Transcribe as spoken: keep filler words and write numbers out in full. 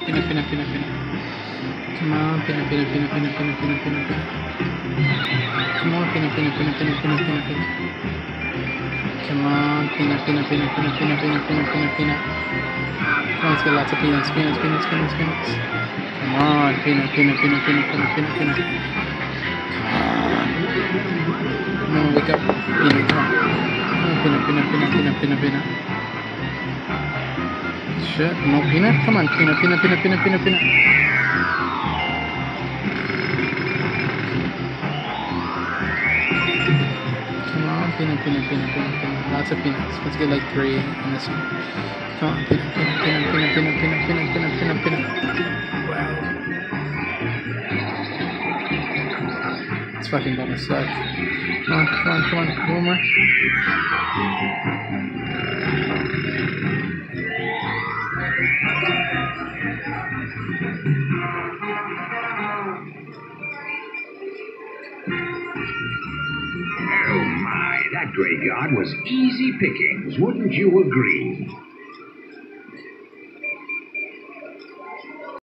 Peanut, peanut, peanut, peanut. Come on, peanut, peanut, peanut, peanut, peanut, peanut, peanut, peanut. Come on, peanut, peanut, peanut, peanut, peanut, peanut, peanut. Come on, peanut, peanut, peanut, peanut, peanut, peanut, peanut, peanut, peanut. Come on, let's get lots of peanuts, peanuts, peanuts, peanuts, peanuts. Come on, peanut, peanut, peanut, peanut, peanut, peanut, peanut. Come on, wake up, peanut, come on. Come on, peanut, peanut, peanut, peanut, peanut, peanut. Shit, no peanut? Come on, peanut, peanut, peanut, peanut, peanut, peanut. Come on, peanut, peanut, peanut, peanut, peanut. Lots of peanuts. Let's get like three in this one. Come on, peanut, peanut, peanut, peanut, peanut, peanut, peanut, peanut, peanut, peanut. Wow. It's fucking gonna suck. Come on, come on, come on. One more. Oh my, that graveyard was easy pickings, wouldn't you agree?